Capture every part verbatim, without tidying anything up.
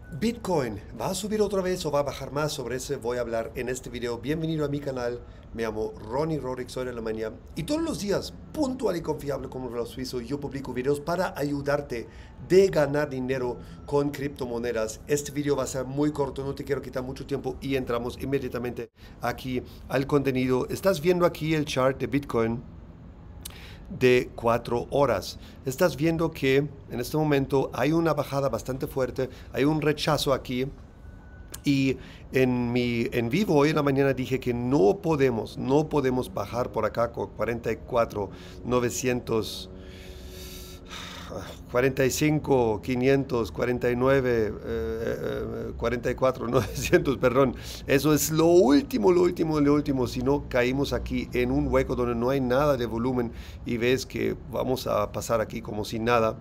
Bitcoin, ¿va a subir otra vez o va a bajar más? Sobre eso voy a hablar en este video. Bienvenido a mi canal, me llamo Ronnie Rodríguez, soy de Alemania y todos los días, puntual y confiable como reloj suizo, yo publico videos para ayudarte de ganar dinero con criptomonedas. Este video va a ser muy corto, no te quiero quitar mucho tiempo y entramos inmediatamente aquí al contenido. Estás viendo aquí el chart de Bitcoin de cuatro horas. Estás viendo que en este momento hay una bajada bastante fuerte, hay un rechazo aquí y en mi en vivo hoy en la mañana dije que no podemos, no podemos bajar por acá con cuarenta y cuatro novecientos, cuarenta y cinco quinientos, cuarenta y nueve, eh, cuarenta y cuatro novecientos, perdón. Eso es lo último, lo último, lo último. Si no, caímos aquí en un hueco donde no hay nada de volumen y ves que vamos a pasar aquí como sin nada.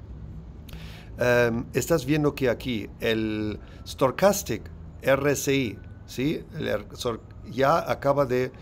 Um, estás viendo que aquí el Stochastic R S I, ¿sí? El, ya acaba de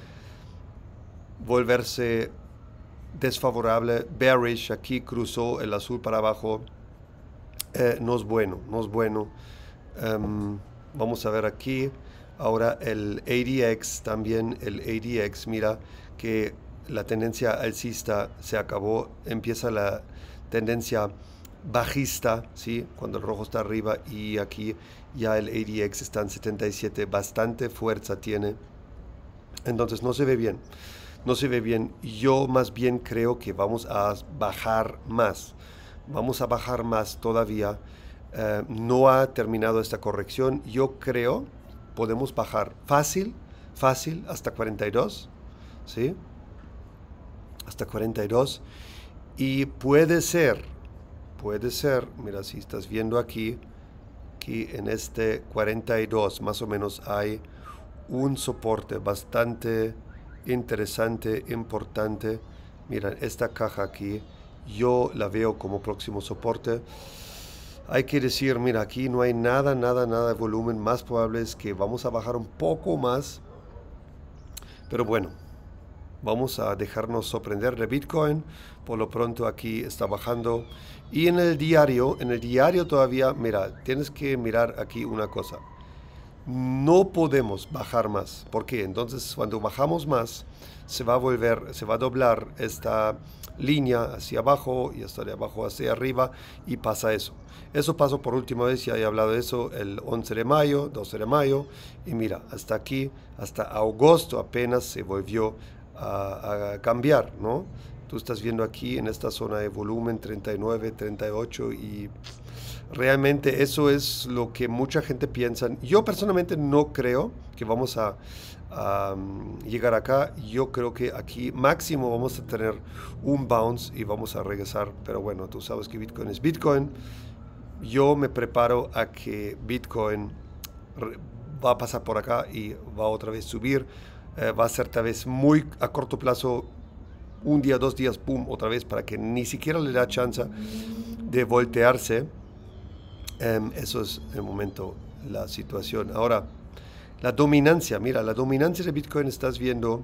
volverse desfavorable, bearish, aquí cruzó el azul para abajo, eh, no es bueno, no es bueno. Um, vamos a ver aquí, ahora el A D X, también el A D X, mira que la tendencia alcista se acabó, empieza la tendencia bajista, ¿sí? Cuando el rojo está arriba y aquí ya el A D X está en setenta y siete, bastante fuerza tiene, entonces no se ve bien. No se ve bien. Yo más bien creo que vamos a bajar más. Vamos a bajar más todavía. Eh, no ha terminado esta corrección. Yo creo podemos bajar fácil, fácil hasta cuarenta y dos. ¿Sí? Hasta cuarenta y dos. Y puede ser, puede ser, mira, si estás viendo aquí, aquí en este cuarenta y dos más o menos hay un soporte bastante interesante, importante. Mira, esta caja aquí, yo la veo como próximo soporte. Hay que decir, mira, aquí no hay nada, nada, nada de volumen. Más probable es que vamos a bajar un poco más. Pero bueno, vamos a dejarnos sorprender de Bitcoin. Por lo pronto aquí está bajando. Y en el diario, en el diario todavía, mira, tienes que mirar aquí una cosa. No podemos bajar más. ¿Por qué? Entonces, cuando bajamos más, se va a volver, se va a doblar esta línea hacia abajo y hasta de abajo hacia arriba y pasa eso. Eso pasó por última vez, ya he hablado de eso, el once de mayo, doce de mayo, y mira, hasta aquí, hasta agosto apenas se volvió a, a cambiar, ¿no? Tú estás viendo aquí en esta zona de volumen treinta y nueve, treinta y ocho y realmente eso es lo que mucha gente piensa. Yo personalmente no creo que vamos a, a um, llegar acá. Yo creo que aquí máximo vamos a tener un bounce y vamos a regresar. Pero bueno, tú sabes que Bitcoin es Bitcoin. Yo me preparo a que Bitcoin va a pasar por acá y va a otra vez subir. Eh, va a ser tal vez muy a corto plazo, un día, dos días, pum, otra vez, para que ni siquiera le da chance de voltearse. Um, eso es el momento, la situación. Ahora, la dominancia, mira, la dominancia de Bitcoin, estás viendo,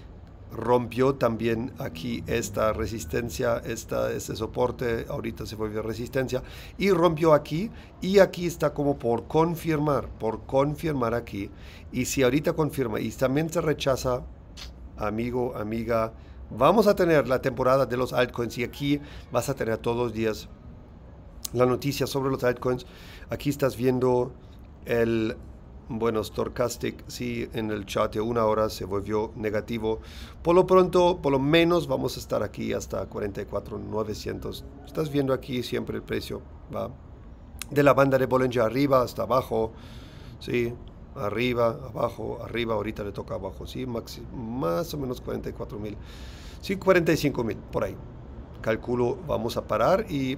rompió también aquí esta resistencia, esta, este soporte, ahorita se volvió resistencia, y rompió aquí, y aquí está como por confirmar, por confirmar aquí, y si ahorita confirma, y también se rechaza, amigo, amiga, vamos a tener la temporada de los altcoins, y aquí vas a tener todos los días la noticia sobre los altcoins. Aquí estás viendo el, bueno, Stochastic, sí, en el chat de una hora se volvió negativo. Por lo pronto, por lo menos vamos a estar aquí hasta cuarenta y cuatro mil novecientos. Estás viendo aquí siempre el precio, va de la banda de Bollinger arriba hasta abajo, sí, arriba, abajo, arriba, ahorita le toca abajo, sí, maxi, más o menos cuarenta y cuatro mil, sí, cuarenta y cinco mil, por ahí. Calculo, vamos a parar y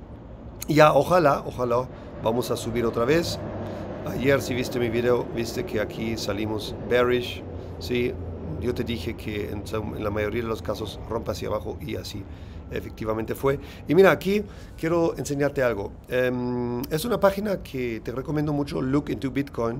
ya, ojalá, ojalá, vamos a subir otra vez. Ayer, si viste mi video, viste que aquí salimos bearish, ¿sí? Yo te dije que en, en la mayoría de los casos rompe hacia abajo y así efectivamente fue. Y mira, aquí quiero enseñarte algo. Um, es una página que te recomiendo mucho, Look into Bitcoin.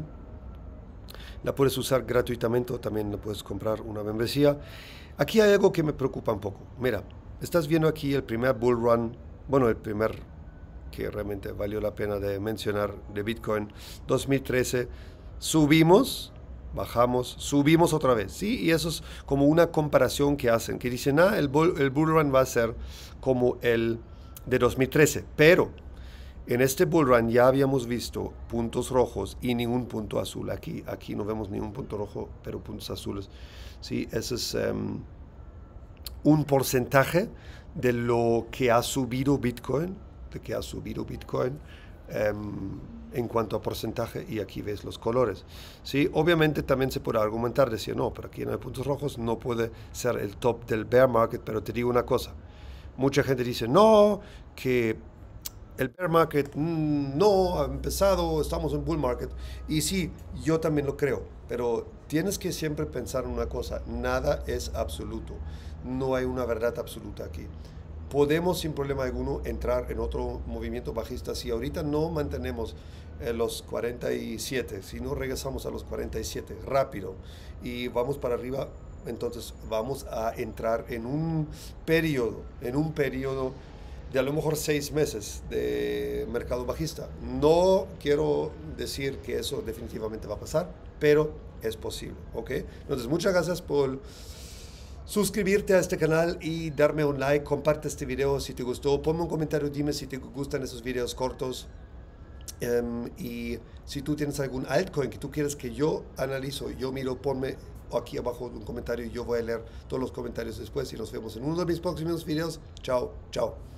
La puedes usar gratuitamente o también la puedes comprar una membresía. Aquí hay algo que me preocupa un poco. Mira, estás viendo aquí el primer bull run, bueno, el primer que realmente valió la pena de mencionar de Bitcoin. dos mil trece, subimos, bajamos, subimos otra vez, ¿sí? Y eso es como una comparación que hacen, que dicen, ah, el bull, el bull run va a ser como el de dos mil trece, pero en este bull run ya habíamos visto puntos rojos y ningún punto azul. Aquí, aquí no vemos ningún punto rojo, pero puntos azules. Sí, ese es um, un porcentaje de lo que ha subido Bitcoin, de que ha subido Bitcoin um, en cuanto a porcentaje, y aquí ves los colores. Sí, obviamente también se puede argumentar, decir, no, pero aquí no hay puntos rojos, no puede ser el top del bear market, pero te digo una cosa, mucha gente dice, no, que el bear market mmm, no ha empezado, estamos en bull market. Y sí, yo también lo creo, pero tienes que siempre pensar en una cosa, nada es absoluto, no hay una verdad absoluta aquí. Podemos sin problema alguno entrar en otro movimiento bajista si ahorita no mantenemos eh, los cuarenta y siete, si no regresamos a los cuarenta y siete rápido y vamos para arriba, entonces vamos a entrar en un periodo, en un periodo de a lo mejor seis meses de mercado bajista. No quiero decir que eso definitivamente va a pasar, pero es posible, ¿ok? Entonces, muchas gracias por suscribirte a este canal y darme un like, comparte este video si te gustó, ponme un comentario, dime si te gustan esos videos cortos. Um, y si tú tienes algún altcoin que tú quieres que yo analizo, yo miro, ponme aquí abajo un comentario y yo voy a leer todos los comentarios después y nos vemos en uno de mis próximos videos. Chao, chao.